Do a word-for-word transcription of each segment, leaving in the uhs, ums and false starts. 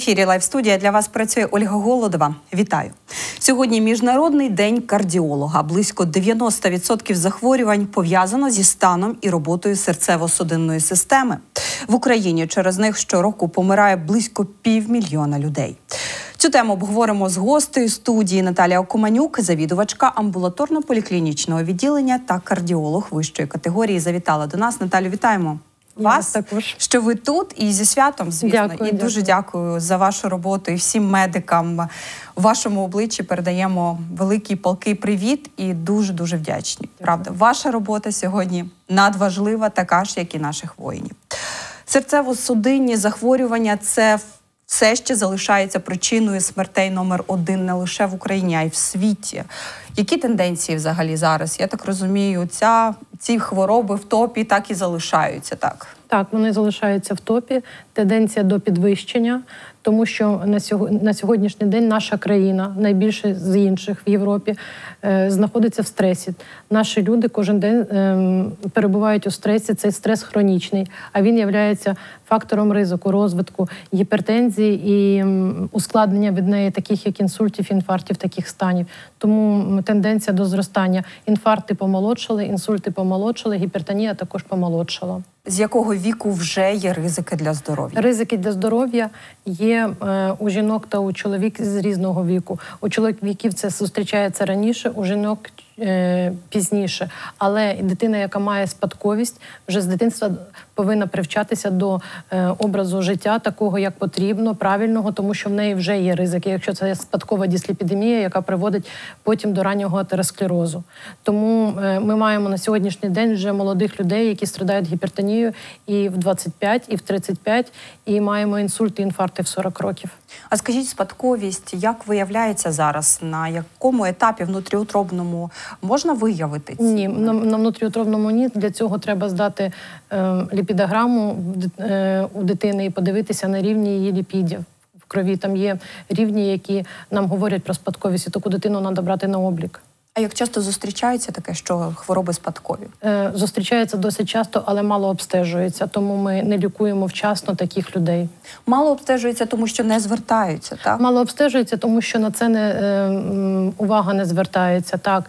ефірі «Лайв-студія» для вас працює Ольга Голодова. Вітаю! Сьогодні Міжнародний день кардіолога. Близько дев'яносто відсотків захворювань пов'язано зі станом і роботою серцево-судинної системи. В Україні через них щороку помирає близько півмільйона людей. Цю тему обговоримо з гостею студії. Наталія Окуманюк, завідувачка амбулаторно-поліклінічного відділення та кардіолог вищої категорії, завітала до нас. Наталю, вітаємо вас, також. Що ви тут, і зі святом, звісно. Дякую, і дуже дякую. дякую за вашу роботу і всім медикам. В вашому обличчі передаємо великий палкий привіт і дуже-дуже вдячні. Дякую. Правда, ваша робота сьогодні надважлива, така ж, як і наших воїнів. Серцево-судинні захворювання – це все ще залишається причиною смертей номер один не лише в Україні, а й в світі. Які тенденції взагалі зараз? Я так розумію, ця, ці хвороби в топі так і залишаються, так? Так, вони залишаються в топі. Тенденція до підвищення, тому що на, сьогодні, на сьогоднішній день наша країна, найбільше з інших в Європі, е, знаходиться в стресі. Наші люди кожен день е, перебувають у стресі, цей стрес хронічний, а він є фактором ризику, розвитку гіпертензії і е, ускладнення від неї таких, як інсультів, інфарктів, таких станів. Тому тенденція до зростання. Інфаркти помолодшали, інсульти помолодшали, гіпертонія також помолодшала. З якого віку вже є ризики для здоров'я? Ризики для здоров'я є е, у жінок та у чоловіків з різного віку. У чоловіків це зустрічається раніше, у жінок е, пізніше. Але дитина, яка має спадковість, вже з дитинства повинна привчатися до е, образу життя такого, як потрібно, правильного, тому що в неї вже є ризики, якщо це спадкова дисліпідемія, яка приводить потім до раннього атеросклерозу. Тому е, ми маємо на сьогоднішній день вже молодих людей, які страдають гіпертонією, і в двадцять п'ять, і в тридцять п'ять, і маємо інсульти, інфаркти в сорок років. А скажіть, спадковість, як виявляється зараз? На якому етапі внутріутробному можна виявити ці? Ні, на, на внутріутробному ні. Для цього треба здати е, ліпідограму е, у дитини і подивитися на рівні її ліпідів в крові. Там є рівні, які нам говорять про спадковість, і таку дитину треба брати на облік. А як часто зустрічається таке, що хвороби спадкові? Е, зустрічається досить часто, але мало обстежується, тому ми не лікуємо вчасно таких людей. Мало обстежується, тому що не звертаються, так? Мало обстежується, тому що на це не, е, увага не звертається, так.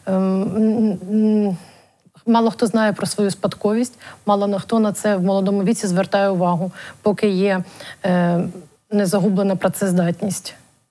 Е, Мало хто знає про свою спадковість, мало хто на це в молодому віці звертає увагу, поки є е, незагублена працездатність.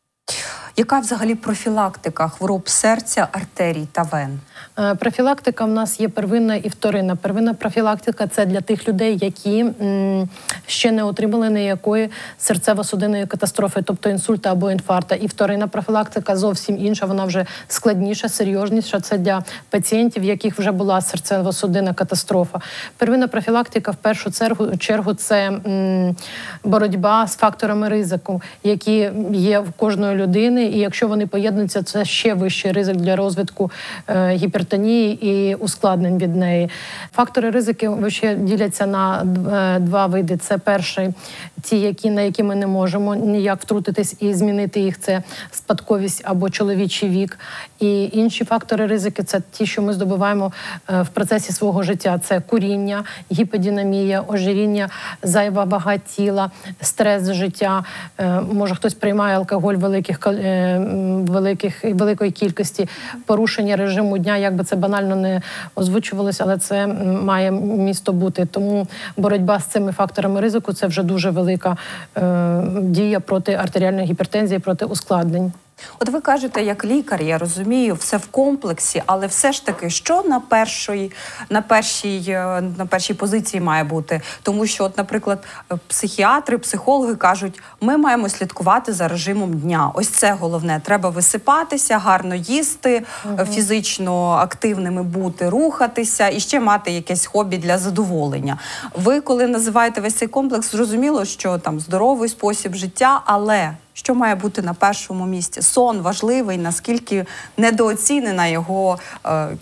Яка взагалі профілактика хвороб серця, артерій та вен? Профілактика в нас є первинна і вторинна. Первинна профілактика – це для тих людей, які м, ще не отримали ніякої серцево-судинної катастрофи, тобто інсульта або інфаркта. І вторинна профілактика зовсім інша, вона вже складніша, серйозніша. Це для пацієнтів, в яких вже була серцево-судинна катастрофа. Первинна профілактика в першу чергу, чергу це м, боротьба з факторами ризику, які є в кожної людини. І якщо вони поєднуються, це ще вищий ризик для розвитку е, гіпертонії і ускладнень від неї. Фактори ризики ще діляться на два види. Це перший, ті, які, на які ми не можемо ніяк втрутитись і змінити їх, це спадковість або чоловічий вік. І інші фактори ризики – це ті, що ми здобуваємо в процесі свого життя. Це куріння, гіподинамія, ожиріння, зайва вага тіла, стрес з життя. Може, хтось приймає алкоголь великих, великих, великої кількості, порушення режиму дня, як би це банально не озвучувалося, але це має місто бути. Тому боротьба з цими факторами ризику – це вже дуже велика е, дія проти артеріальної гіпертензії, проти ускладнень. От ви кажете, як лікар, я розумію, все в комплексі, але все ж таки, що на першій, на першій, на першій позиції має бути? Тому що, от, наприклад, психіатри, психологи кажуть, ми маємо слідкувати за режимом дня. Ось це головне. Треба висипатися, гарно їсти, угу. фізично активними бути, рухатися і ще мати якесь хобі для задоволення. Ви, коли називаєте весь цей комплекс, зрозуміло, що там здоровий спосіб життя, але що має бути на першому місці? Сон важливий, наскільки недооцінена його е,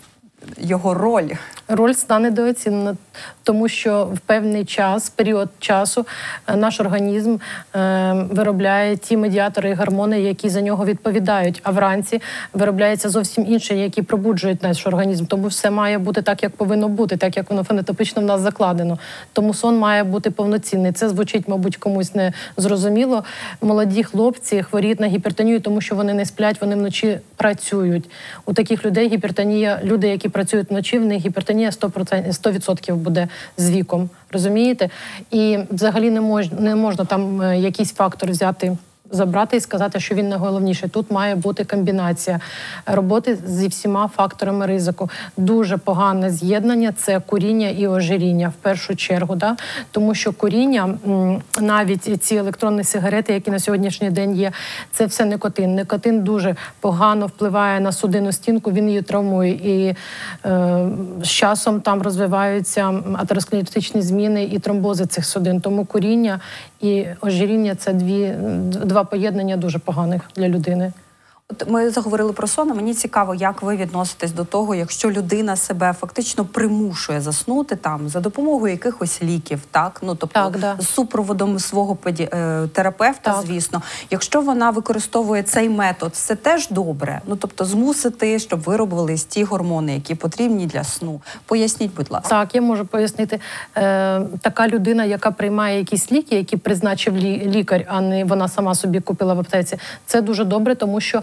його роль? Роль стане недооцінена, тому що в певний час, період часу, наш організм е, виробляє ті медіатори і гормони, які за нього відповідають, а вранці виробляється зовсім інше, які пробуджують наш організм. Тому все має бути так, як повинно бути, так, як воно фенотипично в нас закладено. Тому сон має бути повноцінний. Це звучить, мабуть, комусь не зрозуміло. Молоді хлопці хворіють на гіпертонію, тому що вони не сплять, вони вночі працюють. У таких людей гіпертонія, люди, які працюють вночі, в них гіпертонія сто відсотків буде з віком, розумієте? І взагалі не можна, не можна там якийсь фактор взяти, забрати і сказати, що він найголовніший. Тут має бути комбінація роботи зі всіма факторами ризику. Дуже погане з'єднання – це куріння і ожиріння, в першу чергу. Да? Тому що куріння, навіть ці електронні сигарети, які на сьогоднішній день є, це все никотин. Никотин дуже погано впливає на судинну стінку, він її травмує. І е, з часом там розвиваються атеросклеротичні зміни і тромбози цих судин. Тому куріння і ожиріння – це дві, два поєднання дуже поганих для людини. От ми заговорили про сон, а мені цікаво, як ви відноситесь до того, якщо людина себе фактично примушує заснути там за допомогою якихось ліків, так? Ну, тобто так, да. з супроводом свого педі... терапевта, так. звісно. Якщо вона використовує цей метод, це теж добре? Ну, тобто змусити, щоб виробились ті гормони, які потрібні для сну. Поясніть, будь ласка. Так, я можу пояснити. Е, така людина, яка приймає якісь ліки, які призначив лі... лікар, а не вона сама собі купила в аптеці, це дуже добре, тому що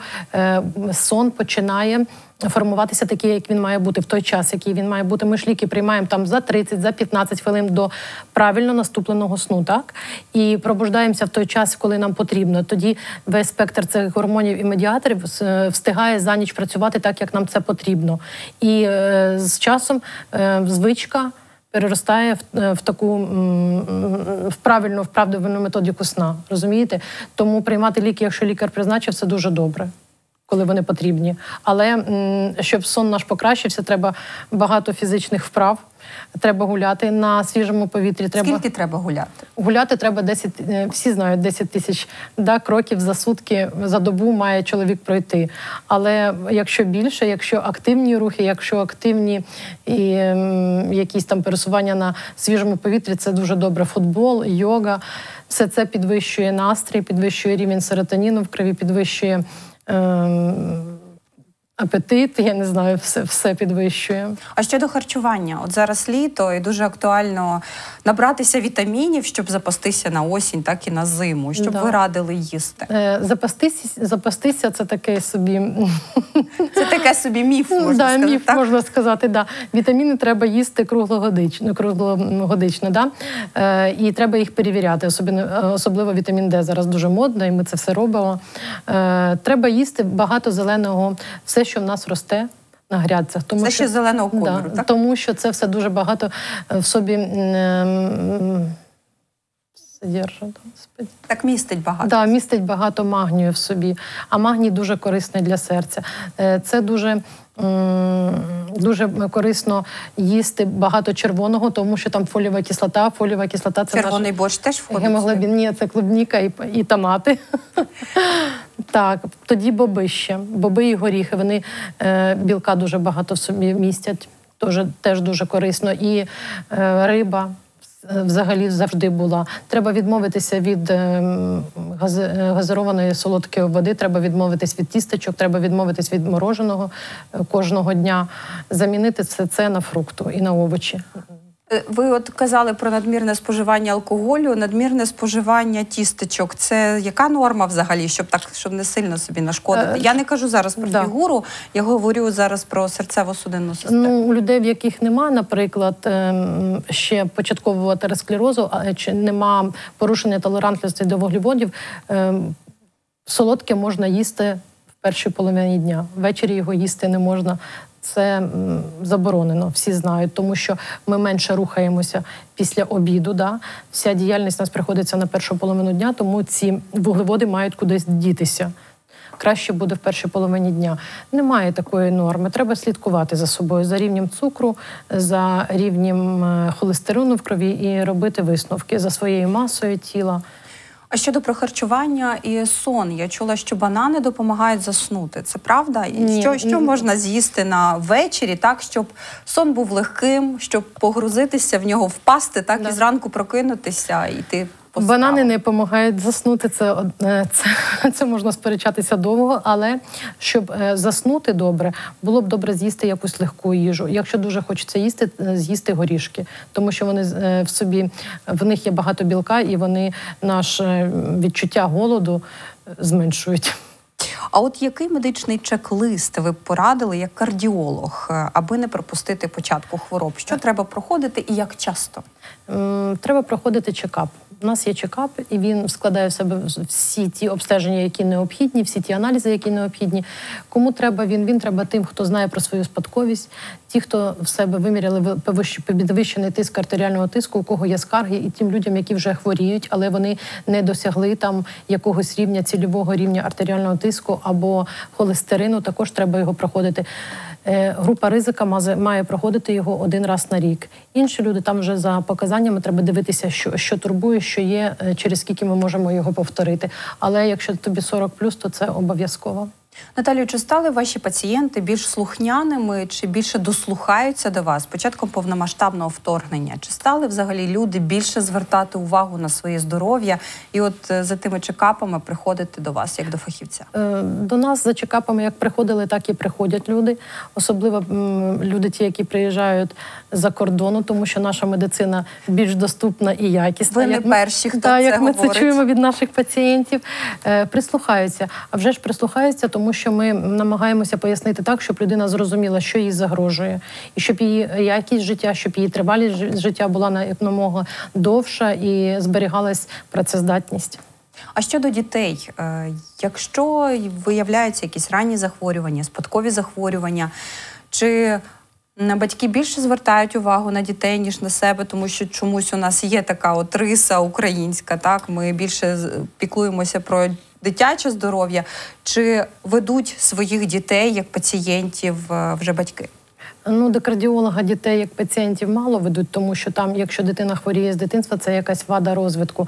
сон починає формуватися такий, як він має бути в той час, який він має бути. Ми ж ліки приймаємо там за тридцять, за п'ятнадцять хвилин до правильно наступленого сну, так? І пробуждаємося в той час, коли нам потрібно. Тоді весь спектр цих гормонів і медіаторів встигає за ніч працювати так, як нам це потрібно. І е, з часом е, звичка переростає в, в таку в правильну, вправдивну методику сна, розумієте? Тому приймати ліки, якщо лікар призначив, це дуже добре, коли вони потрібні. Але щоб сон наш покращився, треба багато фізичних вправ, треба гуляти на свіжому повітрі. Треба... Скільки треба гуляти? Гуляти треба десять, всі знають, десять тисяч да, кроків за сутки, за добу має чоловік пройти. Але якщо більше, якщо активні рухи, якщо активні і, м, якісь там пересування на свіжому повітрі, це дуже добре. Футбол, йога, все це підвищує настрій, підвищує рівень серотоніну в крові, підвищує ем, апетит, я не знаю, все, все підвищує. А щодо харчування? От зараз літо і дуже актуально набратися вітамінів, щоб запастися на осінь, так і на зиму. Щоб да. ви радили їсти? Е, запастися, запастися – це таке собі... Це таке собі міф, можна да, сказати, міф, так? можна сказати, да. Вітаміни треба їсти круглогодично, круглогодично, да? Е, і треба їх перевіряти, особливо, особливо вітамін Д зараз дуже модно, і ми це все робимо. Е, треба їсти багато зеленого, все, що в нас росте на грядцях. Тому це що, ще зеленого кольору, да, так? Тому що це все дуже багато в собі ем, содержить. Так містить багато. Так, да, містить багато магнію в собі. А магній дуже корисний для серця. Це дуже... Дуже корисно їсти багато червоного, тому що там фолієва кислота. Фолієва кислота – це червоний наш... борщ теж входить? Гемоглобін, ні, це клубніка і, і томати. Так, тоді боби ще. Боби і горіхи, вони е, білка дуже багато в собі містять. Тож, теж дуже корисно. І е, риба взагалі завжди була. Треба відмовитися від газ... газированої солодкої води, треба відмовитись від тістечок, треба відмовитись від мороженого кожного дня, замінити все це на фрукту і на овочі. Ви от казали про надмірне споживання алкоголю, надмірне споживання тістечок. Це яка норма взагалі, щоб так, щоб не сильно собі нашкодити? Е, я не кажу зараз про да. фігуру, я говорю зараз про серцево-судинну систему. Ну, у людей, в яких нема, наприклад, ще початкового атеросклерозу, чи нема порушення толерантності до вуглеводів, солодке можна їсти в першій половині дня. Ввечері його їсти не можна. Це заборонено, всі знають, тому що ми менше рухаємося після обіду. Да? Вся діяльність у нас приходиться на першу половину дня, тому ці вуглеводи мають кудись дітися. Краще буде в першій половині дня. Немає такої норми. Треба слідкувати за собою, за рівнем цукру, за рівнем холестерину в крові і робити висновки за своєю масою тіла. А щодо про харчування і сон, я чула, що банани допомагають заснути. Це правда? І Ні. що, що можна з'їсти на вечері, так, щоб сон був легким, щоб погрузитися в нього, впасти, так, Да. і зранку прокинутися, і йти по Банани справам? не допомагають заснути, це, од- е, це, це можна сперечатися довго, але щоб е, заснути добре, було б добре з'їсти якусь легку їжу. Якщо дуже хочеться їсти, е, з'їсти горішки, тому що вони е, в собі, в них є багато білка, і вони наше відчуття голоду е, зменшують. А от який медичний чек-лист ви б порадили як кардіолог, е, аби не пропустити початку хвороб? Що треба проходити і як часто? М, Треба проходити чекап. У нас є чекап, і він складає в себе всі ті обстеження, які необхідні, всі ті аналізи, які необхідні. Кому треба він? Він треба тим, хто знає про свою спадковість, ті, хто в себе виміряли ви- повищ- підвищений тиск артеріального тиску, у кого є скарги, і тим людям, які вже хворіють, але вони не досягли там якогось рівня, цільового рівня артеріального тиску або холестерину, також треба його проходити. Е, Група ризика мазе- має проходити його один раз на рік. Інші люди там вже за показаннями треба дивитися, що, що турбує, що є, е, через скільки ми можемо його повторити. Але якщо тобі сорок плюс, то це обов'язково. Наталію, чи стали ваші пацієнти більш слухняними, чи більше дослухаються до вас з початком повномасштабного вторгнення? Чи стали взагалі люди більше звертати увагу на своє здоров'я і от е, за тими чекапами приходити до вас, як до фахівця? Е, До нас за чекапами як приходили, так і приходять люди. Особливо м, люди ті, які приїжджають за кордону, тому що наша медицина більш доступна і якісна. Ви не Як ми- перші, хто Да, це як ми говорить. це чуємо від наших пацієнтів. Е, Прислухаються. А вже ж прислухаються, тому що ми намагаємося пояснити так, щоб людина зрозуміла, що їй загрожує, і щоб її якість життя, щоб її тривалість жи- життя була на якомога довша і зберігалась працездатність. А щодо дітей, е, якщо виявляються якісь ранні захворювання, спадкові захворювання, чи м, батьки більше звертають увагу на дітей, ніж на себе, тому що чомусь у нас є така от риса українська, так? Ми більше з- піклуємося про дитяче здоров'я, чи ведуть своїх дітей як пацієнтів е, вже батьки? Ну, до кардіолога дітей як пацієнтів мало ведуть, тому що там, якщо дитина хворіє з дитинства, це якась вада розвитку.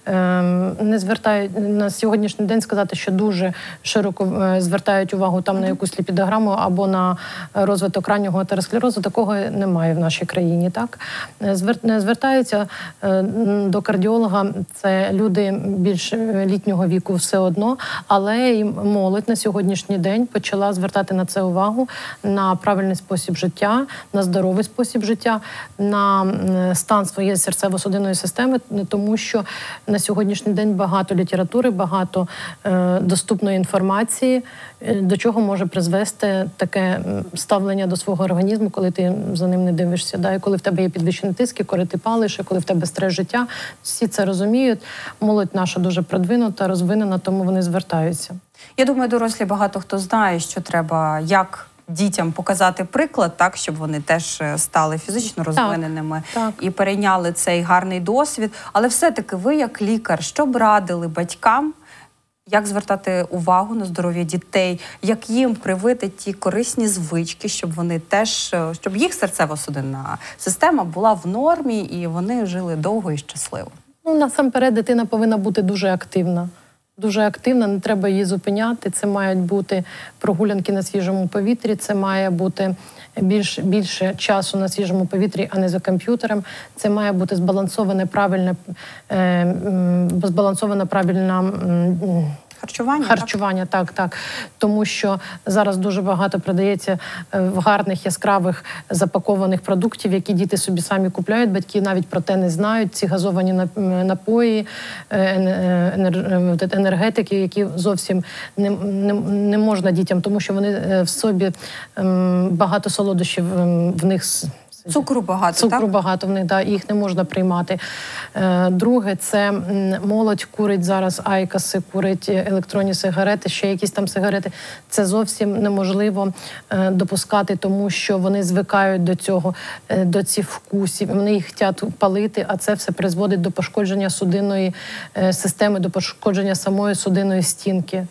Ем, не звертають на сьогоднішній день сказати, що дуже широко е, звертають увагу там на якусь ліпідограму або на розвиток раннього атеросклерозу. Такого немає в нашій країні. Так Е, звер- не звертаються е, м, до кардіолога. Це люди більш е, літнього віку все одно, але і молодь на сьогоднішній день почала звертати на це увагу, на правильний спосіб життя, на здоровий спосіб життя, на м, стан своєї серцево-судинної системи, тому що на сьогоднішній день багато літератури, багато е, доступної інформації, е, до чого може призвести таке м, ставлення до свого організму, коли ти за ним не дивишся. Да? І коли в тебе є підвищений тиск, і коли ти палиш, і коли в тебе стрес життя, всі це розуміють. Молодь наша дуже продвинута, розвинена, тому вони звертаються. Я думаю, дорослі багато хто знає, що треба як дітям показати приклад, так, щоб вони теж е, стали фізично розвиненими так. і перейняли цей гарний досвід. Але все-таки ви, як лікар, що б радили батькам, як звертати увагу на здоров'я дітей, як їм привити ті корисні звички, щоб вони теж, е, щоб їх серцево-судинна система була в нормі і вони жили довго і щасливо? Ну, насамперед, дитина повинна бути дуже активна. Дуже активна, не треба її зупиняти. Це мають бути прогулянки на свіжому повітрі, це має бути більш, більше часу на свіжому повітрі, а не за комп'ютером. Це має бути збалансоване, правильне, е, м, збалансована правильна м, Харчування? Харчування, так, так. Тому що зараз дуже багато продається е, в гарних, яскравих запакованих продуктів, які діти собі самі купляють. Батьки навіть про те не знають. Ці газовані нап- напої, е, ен- енер- е, енергетики, які зовсім не, не, не можна дітям, тому що вони е, в собі ем, багато солодощів ем, в них. с- Цукру багато, Цукру так? багато в них, да, і їх не можна приймати. Е, Друге, це м, молодь курить зараз айкоси, курить електронні сигарети, ще якісь там сигарети. Це зовсім неможливо е, допускати, тому що вони звикають до цього, е, до цих вкусів. Вони їх хочуть палити, а це все призводить до пошкодження судинної е, системи, до пошкодження самої судинної стінки.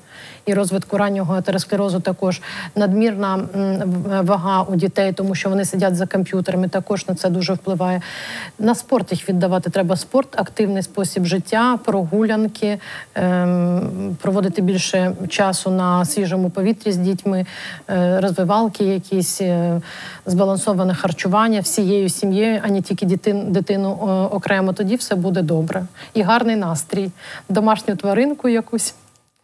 і розвитку раннього атеросклерозу також. Надмірна вага у дітей, тому що вони сидять за комп'ютерами, також на це дуже впливає. На спорт їх віддавати треба. Спорт, активний спосіб життя, прогулянки, ем, проводити більше часу на свіжому повітрі з дітьми, е, розвивалки якісь, е, збалансоване харчування всією сім'єю, а не тільки дитин, дитину е, окремо. Тоді все буде добре. І гарний настрій. Домашню тваринку якусь,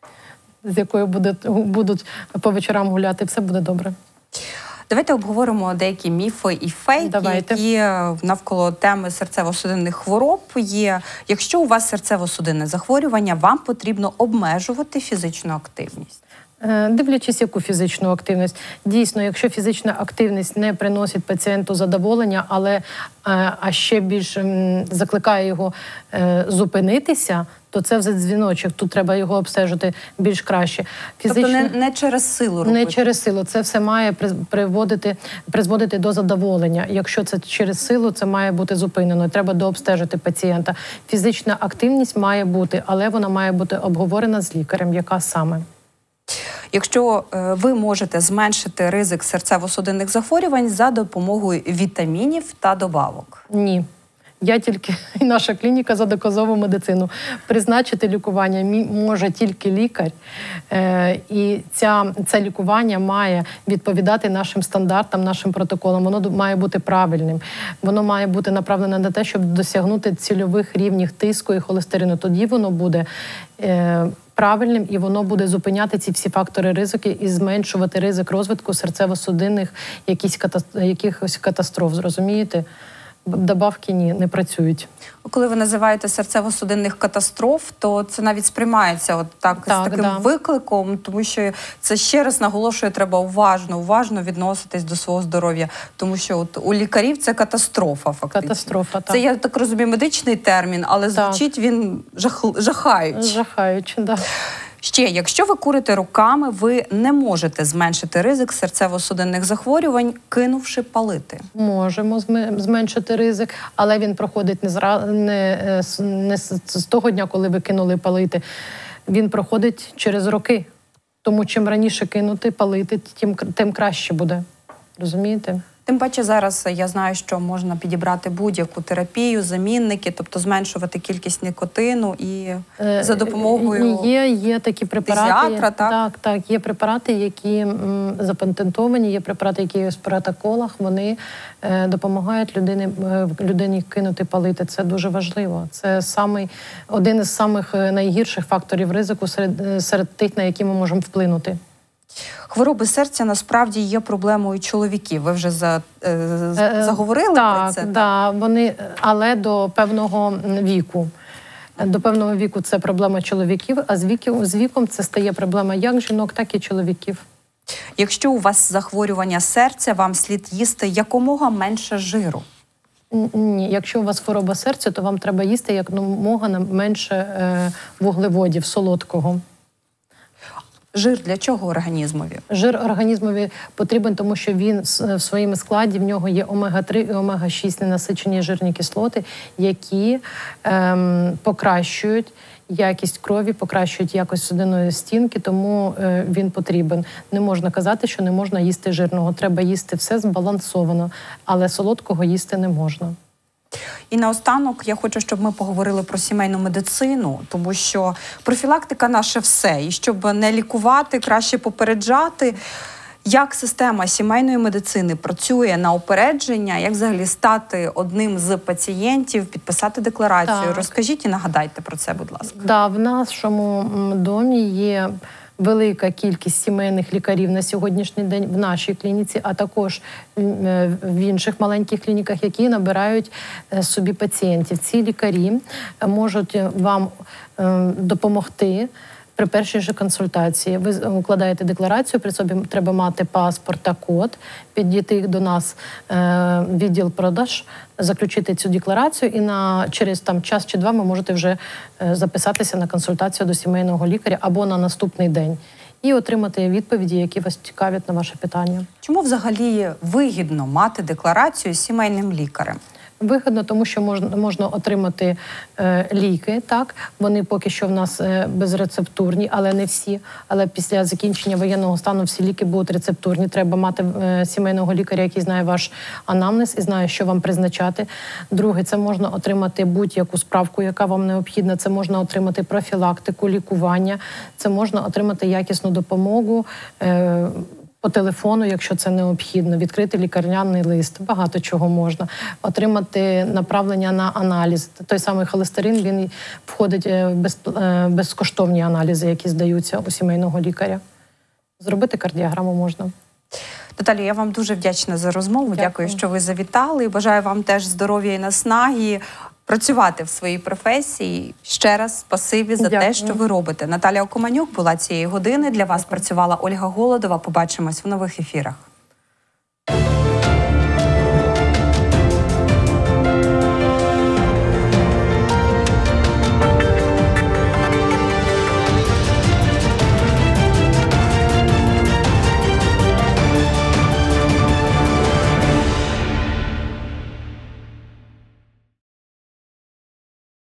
з якою буде, будуть по вечорам гуляти, все буде добре. Давайте обговоримо деякі міфи і фейки, Давайте. які навколо теми серцево-судинних хвороб є. Якщо у вас серцево-судинне захворювання, вам потрібно обмежувати фізичну активність. Дивлячись, яку фізичну активність. Дійсно, якщо фізична активність не приносить пацієнту задоволення, але а ще більш закликає його зупинитися, то це вже дзвіночок. Тут треба його обстежити більш краще. Фізично... Тобто не, не через силу робити? Не через силу. Це все має приводити, призводити до задоволення. Якщо це через силу, це має бути зупинено. Треба дообстежити пацієнта. Фізична активність має бути, але вона має бути обговорена з лікарем. Яка саме? Якщо е, ви можете зменшити ризик серцево-судинних захворювань за допомогою вітамінів та добавок? Ні. Я тільки, і наша клініка за доказову медицину. Призначити лікування може тільки лікар. Е, і ця, це лікування має відповідати нашим стандартам, нашим протоколам. Воно має бути правильним. Воно має бути направлене на те, щоб досягнути цільових рівнів тиску і холестерину. Тоді воно буде е, правильним і воно буде зупиняти ці всі фактори ризики і зменшувати ризик розвитку серцево-судинних якихось катастроф. Зрозумієте? Добавки ні, не працюють. Коли ви називаєте серцево-судинних катастроф, то це навіть сприймається от так, так з таким да. викликом, тому що це ще раз наголошує, треба уважно, уважно відноситись до свого здоров'я, тому що от у лікарів це катастрофа фактично. Катастрофа, так. Це, я так розумію, медичний термін, але так. звучить він жах... жахаючи. Жахаючи, так. Да. Ще, якщо ви курите руками, ви не можете зменшити ризик серцево-судинних захворювань, кинувши палити. Можемо зменшити ризик, але він проходить не, зра... не, не з того дня, коли ви кинули палити. Він проходить через роки. Тому чим раніше кинути, палити, тим, тим краще буде. Розумієте? Тим паче зараз я знаю, що можна підібрати будь-яку терапію, замінники, тобто зменшувати кількість никотину і е, за допомогою є, є такі препарати, фтизіатра, так? Так, так, є препарати, які м, запатентовані, є препарати, які є в протоколах, вони е, допомагають людині, е, людині кинути палити. Це дуже важливо. Це самий, один із самих найгірших факторів ризику серед, серед тих, на які ми можемо вплинути. Хвороби серця насправді є проблемою чоловіків. Ви вже за, е, заговорили так, про це? Так, да, вони, але до певного віку. До певного віку це проблема чоловіків, а з віком, з віком це стає проблема як жінок, так і чоловіків. Якщо у вас захворювання серця, вам слід їсти якомога менше жиру? Ні, якщо у вас хвороба серця, то вам треба їсти якомога менше е, вуглеводів, солодкого. Жир для чого організмові? Жир організмові потрібен, тому що він в своєму складі, в нього є омега три і омега шість ненасичені жирні кислоти, які ем, покращують якість крові, покращують якість судинної стінки, тому е, він потрібен. Не можна казати, що не можна їсти жирного. Треба їсти все збалансовано, але солодкого їсти не можна. І наостанок я хочу, щоб ми поговорили про сімейну медицину, тому що профілактика – наше все. І щоб не лікувати, краще попереджати. Як система сімейної медицини працює на упередження, як взагалі стати одним з пацієнтів, підписати декларацію? Так. Розкажіть і нагадайте про це, будь ласка. Да, в нашому домі є велика кількість сімейних лікарів на сьогоднішній день в нашій клініці, а також в інших маленьких клініках, які набирають собі пацієнтів. Ці лікарі можуть вам допомогти при першій же консультації. Ви укладаєте декларацію, при собі треба мати паспорт та код, підійти до нас в відділ продаж, заключити цю декларацію і на, через там, час чи два ви можете вже записатися на консультацію до сімейного лікаря або на наступний день і отримати відповіді, які вас цікавлять на ваше питання. Чому взагалі вигідно мати декларацію з сімейним лікарем? Вигідно, тому що можна, можна отримати е, ліки, так, вони поки що в нас е, безрецептурні, але не всі. Але після закінчення воєнного стану всі ліки будуть рецептурні. Треба мати е, сімейного лікаря, який знає ваш анамнез і знає, що вам призначати. Друге, це можна отримати будь-яку справку, яка вам необхідна. Це можна отримати профілактику, лікування, це можна отримати якісну допомогу, е, по телефону, якщо це необхідно, відкрити лікарняний лист, багато чого можна, отримати направлення на аналіз. Той самий холестерин, він входить в без, безкоштовні аналізи, які здаються у сімейного лікаря. Зробити кардіограму можна. Наталія, я вам дуже вдячна за розмову. Дякую, Дякую що ви завітали. Бажаю вам теж здоров'я і наснаги, працювати в своїй професії. Ще раз спасибі за Дякую. те, що ви робите. Наталія Окуманюк була цієї години. Для вас працювала Ольга Голодова. Побачимось в нових ефірах.